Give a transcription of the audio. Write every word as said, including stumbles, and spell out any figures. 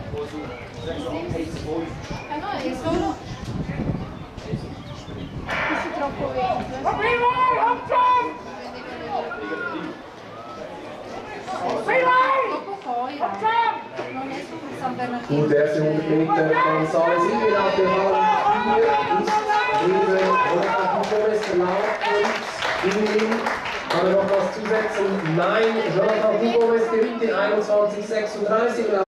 Eh no, è solo... Questo è troppo verde. Dopo poi non esco per San Bernardino. Gut, der erste hundert Meter von Sales Inglin auf der Bahn vier ist neben Jonathan Gomez laut und Inglin. Kann er noch was zusetzen? Nein, Jonathan Gomez gewinnt in einundzwanzig sechsunddreißig.